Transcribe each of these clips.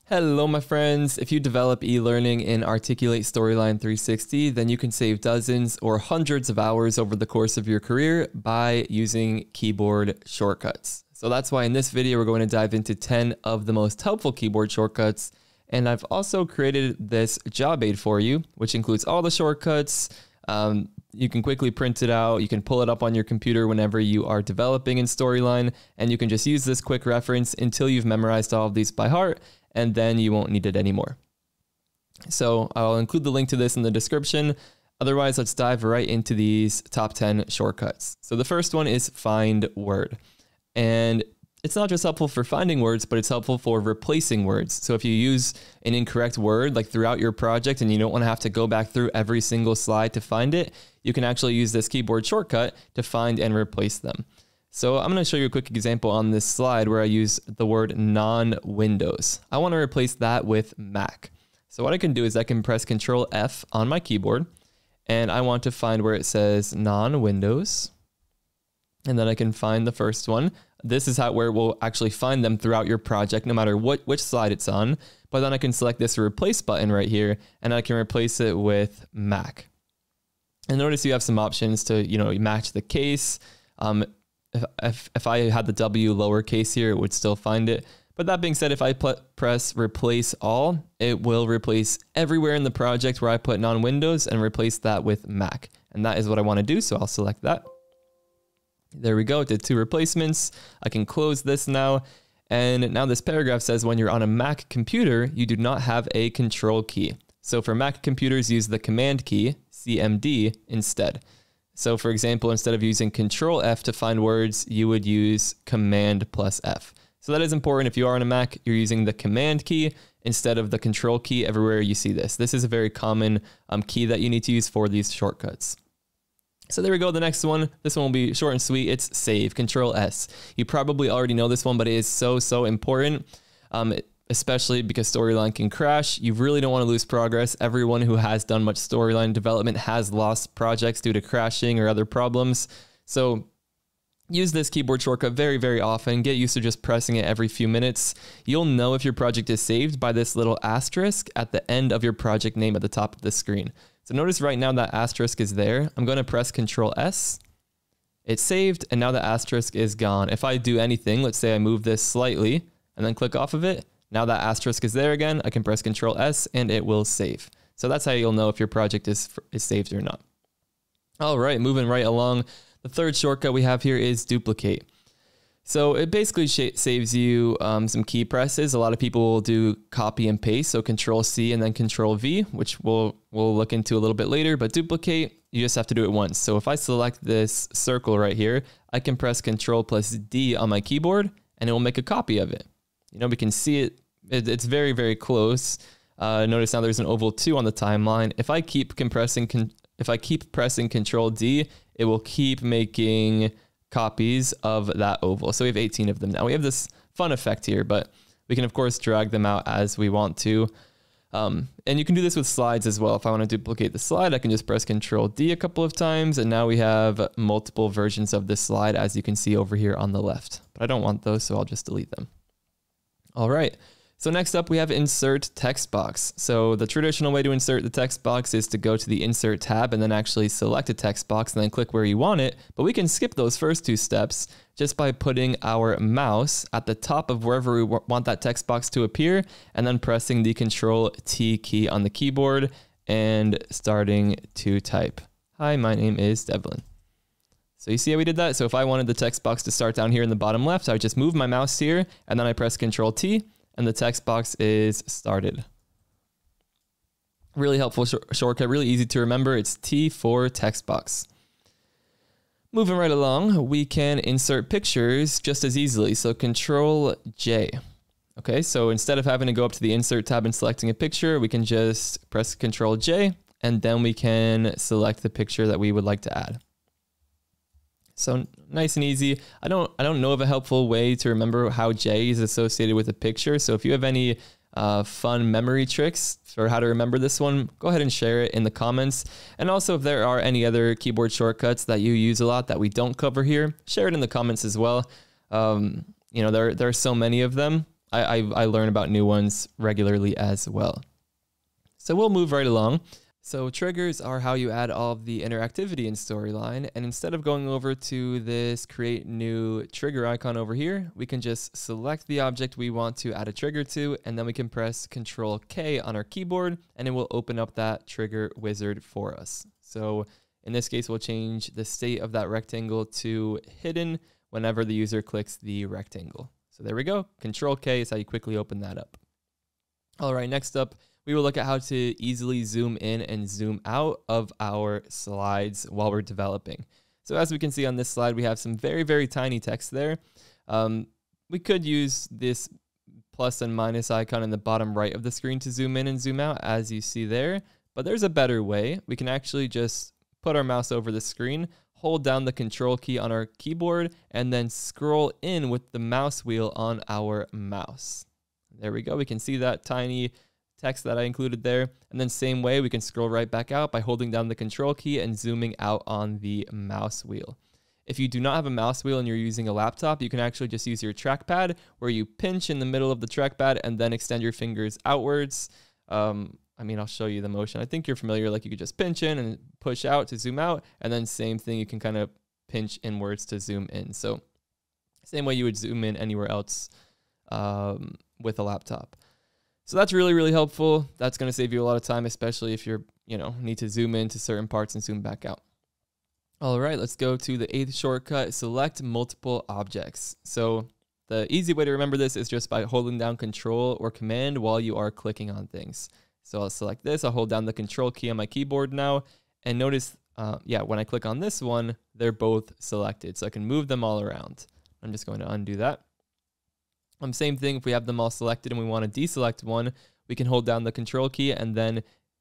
Hello, my friends. If you develop e-learning in Articulate Storyline 360, then you can save dozens or hundreds of hours over the course of your career by using keyboard shortcuts. So that's why in this video, we're going to dive into 10 of the most helpful keyboard shortcuts. And I've also created this job aid for you, which includes all the shortcuts. You can quickly print it out. You can pull it up on your computer whenever you are developing in Storyline, and you can just use this quick reference until you've memorized all of these by heart, and then you won't need it anymore. So I'll include the link to this in the description. Otherwise, let's dive right into these top 10 shortcuts. So the first one is find word. And it's not just helpful for finding words, but it's helpful for replacing words. So if you use an incorrect word like throughout your project and you don't want to have to go back through every single slide to find it, you can actually use this keyboard shortcut to find and replace them. So I'm going to show you a quick example on this slide where I use the word non-Windows. I want to replace that with Mac. So what I can do is I can press Control F on my keyboard, and I want to find where it says non-Windows. And then I can find the first one. This is where we'll actually find them throughout your project, no matter which slide it's on. But then I can select this replace button right here, and I can replace it with Mac. And notice you have some options to, match the case. If I had the W lowercase here, it would still find it. But that being said, if I press replace all, it will replace everywhere in the project where I put non-Windows and replace that with Mac. And that is what I want to do, so I'll select that. There we go, it did 2 replacements. I can close this now. And now this paragraph says when you're on a Mac computer, you do not have a control key. So for Mac computers, use the command key, CMD, instead. So for example, instead of using Control F to find words, you would use Command plus F. So that is important. If you are on a Mac, you're using the command key instead of the control key everywhere you see this. This is a very common key that you need to use for these shortcuts. So there we go, the next one. This one will be short and sweet. It's save, Control S. You probably already know this one, but it is so important, especially because Storyline can crash. You really don't want to lose progress. Everyone who has done much Storyline development has lost projects due to crashing or other problems. So use this keyboard shortcut very often. Get used to just pressing it every few minutes. You'll know if your project is saved by this little asterisk at the end of your project name at the top of the screen. So notice right now that asterisk is there. I'm going to press Control S. It's saved, and now the asterisk is gone. If I do anything, let's say I move this slightly and then click off of it, now that asterisk is there again. I can press Control S and it will save. So that's how you'll know if your project is saved or not. All right, moving right along. The third shortcut we have here is duplicate. So it basically saves you some key presses. A lot of people will do copy and paste, so Control C and then Control V, which we'll look into a little bit later. But duplicate, you just have to do it once. So if I select this circle right here, I can press Control plus D on my keyboard, and it will make a copy of it. We can see it. It's very close. Notice now there's an oval 2 on the timeline. If I keep pressing Control D, it will keep making copies of that oval. So we have 18 of them now. We have this fun effect here, but we can of course drag them out as we want to. And you can do this with slides as well. If I want to duplicate the slide, I can just press Control D a couple of times, and now we have multiple versions of this slide, as you can see over here on the left. But I don't want those, so I'll just delete them. All right. So next up, we have insert text box. So the traditional way to insert the text box is to go to the insert tab and then actually select a text box and then click where you want it. But we can skip those first 2 steps just by putting our mouse at the top of wherever we want that text box to appear, and then pressing the Control T key on the keyboard and starting to type. Hi, my name is Devlin. So you see how we did that? So if I wanted the text box to start down here in the bottom left, I would just move my mouse here and then I press Control T, and the text box is started. Really helpful shortcut, really easy to remember. It's T for text box. Moving right along, we can insert pictures just as easily. So Control J. Okay, so instead of having to go up to the insert tab and selecting a picture, we can just press Control J, and then we can select the picture that we would like to add. So nice and easy. I don't know of a helpful way to remember how J is associated with a picture. So if you have any fun memory tricks for how to remember this one, go ahead and share it in the comments. And also if there are any other keyboard shortcuts that you use a lot that we don't cover here, share it in the comments as well. There are so many of them. I learn about new ones regularly as well. So we'll move right along. So triggers are how you add all of the interactivity in Storyline. And instead of going over to this create new trigger icon over here, we can just select the object we want to add a trigger to, and then we can press Control K on our keyboard, and it will open up that trigger wizard for us. So in this case, we'll change the state of that rectangle to hidden whenever the user clicks the rectangle. So there we go. Control K is how you quickly open that up. All right, next up, we will look at how to easily zoom in and zoom out of our slides while we're developing. So as we can see on this slide, we have some very, very tiny text there. We could use this plus and minus icon in the bottom right of the screen to zoom in and zoom out, as you see there. But there's a better way. We can actually just put our mouse over the screen, hold down the control key on our keyboard, and then scroll in with the mouse wheel on our mouse. There we go. We can see that tiny text that I included there. And then same way, we can scroll right back out by holding down the control key and zooming out on the mouse wheel. If you do not have a mouse wheel and you're using a laptop, you can actually just use your trackpad, where you pinch in the middle of the trackpad and then extend your fingers outwards. I mean, I'll show you the motion. I think you're familiar, like you could just pinch in and push out to zoom out. And then same thing, you can kind of pinch inwards to zoom in. So same way you would zoom in anywhere else with a laptop. So that's really, really helpful. That's going to save you a lot of time, especially if you're, need to zoom into certain parts and zoom back out. All right, let's go to the 8th shortcut, select multiple objects. So the easy way to remember this is just by holding down Control or Command while you are clicking on things. So I'll select this, I'll hold down the Control key on my keyboard now, and notice, when I click on this one, they're both selected. So I can move them all around. I'm just going to undo that. Same thing, if we have them all selected and we want to deselect one, we can hold down the Control key and then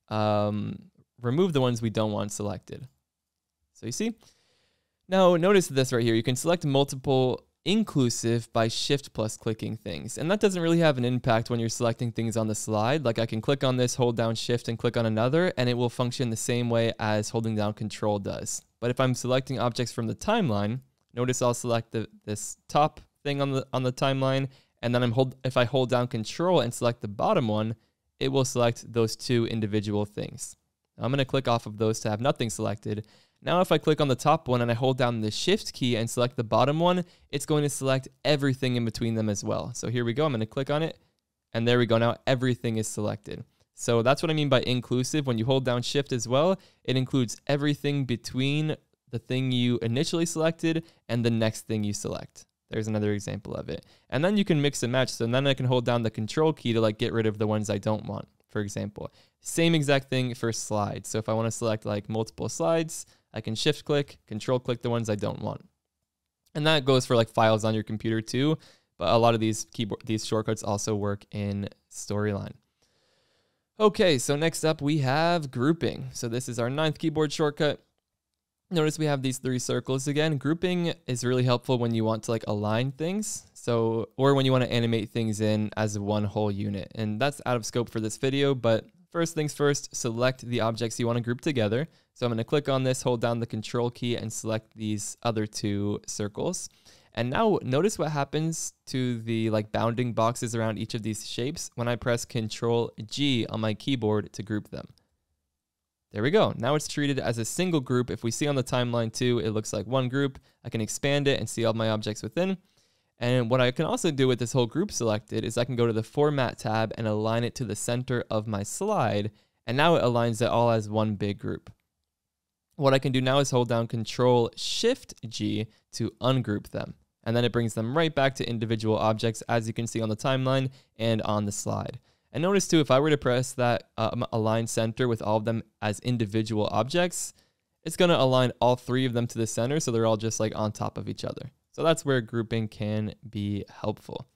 remove the ones we don't want selected. So you see? Now notice this right here. You can select multiple inclusive by Shift plus clicking things. And that doesn't really have an impact when you're selecting things on the slide. Like I can click on this, hold down Shift and click on another, and it will function the same way as holding down Control does. But if I'm selecting objects from the timeline, notice I'll select this top thing on the timeline, and then if I hold down Control and select the bottom one, it will select those two individual things. Now I'm going to click off of those to have nothing selected. Now if I click on the top one and I hold down the Shift key and select the bottom one, it's going to select everything in between them as well. So here we go. I'm going to click on it, and there we go. Now everything is selected. So that's what I mean by inclusive. When you hold down Shift as well, it includes everything between the thing you initially selected and the next thing you select. There's another example of it. And then you can mix and match. So then I can hold down the Control key to get rid of the ones I don't want, for example. Same exact thing for slides. So if I want to select multiple slides, I can Shift click, Control click the ones I don't want. And that goes for files on your computer too. But a lot of these shortcuts also work in Storyline. Okay, so next up we have grouping. So this is our 9th keyboard shortcut. Notice we have these 3 circles again. Grouping is really helpful when you want to align things. Or when you want to animate things in as one whole unit. And that's out of scope for this video, but first things first, select the objects you want to group together. So I'm going to click on this, hold down the Control key, and select these other 2 circles. And now notice what happens to the bounding boxes around each of these shapes when I press Control G on my keyboard to group them. There we go. Now it's treated as a single group. If we see on the timeline too, it looks like one group. I can expand it and see all my objects within. And what I can also do with this whole group selected is I can go to the Format tab and align it to the center of my slide. And now it aligns it all as one big group. What I can do now is hold down Control Shift G to ungroup them. And then it brings them right back to individual objects, as you can see on the timeline and on the slide. And notice too, if I were to press that align center with all of them as individual objects, it's going to align all 3 of them to the center, so they're all just on top of each other. So that's where grouping can be helpful.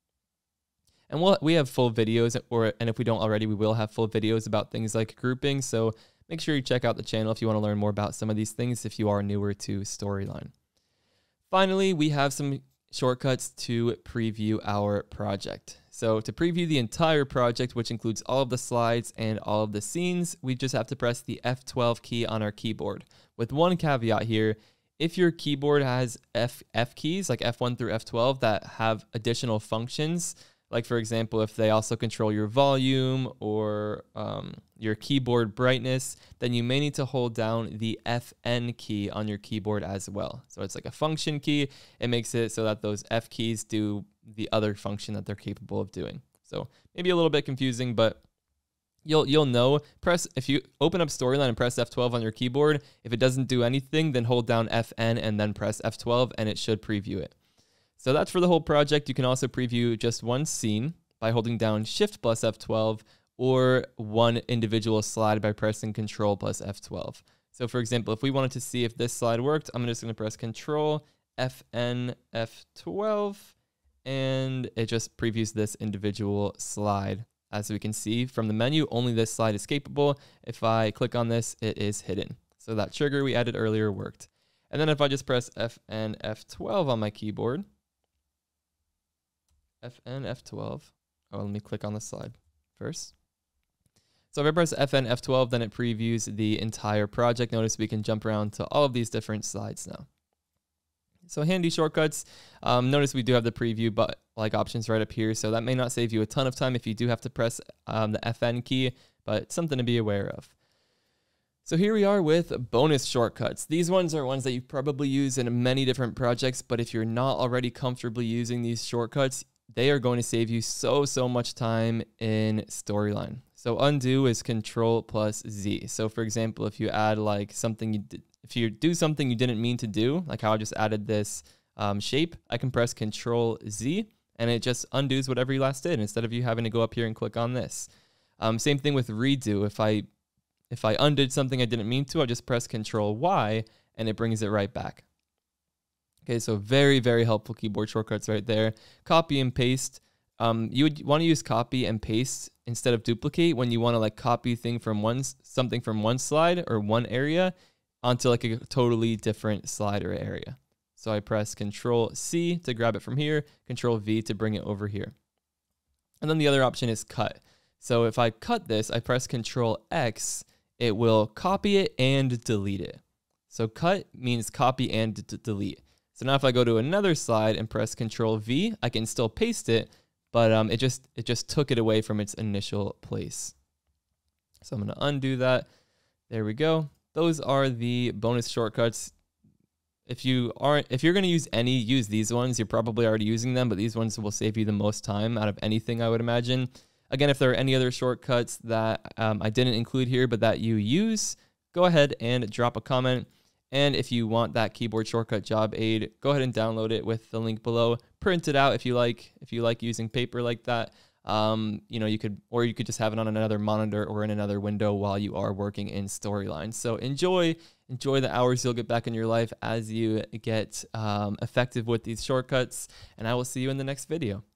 And we have full videos, and if we don't already, we will have full videos about things like grouping. So make sure you check out the channel if you want to learn more about some of these things if you are newer to Storyline. Finally, we have some shortcuts to preview our project. So to preview the entire project, which includes all of the slides and all of the scenes, we just have to press the F12 key on our keyboard. With one caveat here, if your keyboard has F keys, like F1 through F12, that have additional functions, Like for example, if they also control your volume or your keyboard brightness, then you may need to hold down the FN key on your keyboard as well. So it's like a function key. It makes it so that those F keys do the other function that they're capable of doing. So maybe a little bit confusing, but you'll know. If you open up Storyline and press F12 on your keyboard, if it doesn't do anything, then hold down FN and then press F12 and it should preview it. So that's for the whole project. You can also preview just one scene by holding down Shift plus F12 or one individual slide by pressing Control plus F12. So for example, if we wanted to see if this slide worked, I'm just going to press Control, FN, F12, and it just previews this individual slide. As we can see from the menu, only this slide is capable. If I click on this, it is hidden. So that trigger we added earlier worked. And then if I just press FN, F12 on my keyboard, FN, F12. Oh, let me click on the slide first. So if I press FN, F12, then it previews the entire project. Notice we can jump around to all of these different slides now. So handy shortcuts. Notice we do have the preview but like options right up here. So that may not save you a ton of time if you do have to press the FN key, but something to be aware of. So here we are with bonus shortcuts. These ones are ones that you probably use in many different projects, but if you're not already comfortably using these shortcuts, they are going to save you so much time in Storyline. So undo is Control plus Z. So for example, if you add like something you did, if you do something you didn't mean to do, like how I just added this shape, I can press Control Z and it just undoes whatever you last did instead of you having to go up here and click on this. Same thing with redo. If I undid something I didn't mean to, I just press Control Y and it brings it right back. Okay, so very helpful keyboard shortcuts right there. Copy and paste. You would want to use copy and paste instead of duplicate when you want to like copy something from one slide or one area onto like a totally different slide or area. So I press Control C to grab it from here, Control V to bring it over here. And then the other option is cut. So if I cut this, I press Control X, it will copy it and delete it. So cut means copy and delete. So now if I go to another slide and press Control V, I can still paste it, but it just took it away from its initial place. So I'm going to undo that. There we go. Those are the bonus shortcuts. If you're going to use any, use these ones. You're probably already using them, but these ones will save you the most time out of anything, I would imagine. Again, if there are any other shortcuts that I didn't include here, but that you use, go ahead and drop a comment. And if you want that keyboard shortcut job aid, go ahead and download it with the link below. Print it out if you like using paper like that. You could just have it on another monitor or in another window while you are working in Storyline. So enjoy the hours you'll get back in your life as you get effective with these shortcuts. And I will see you in the next video.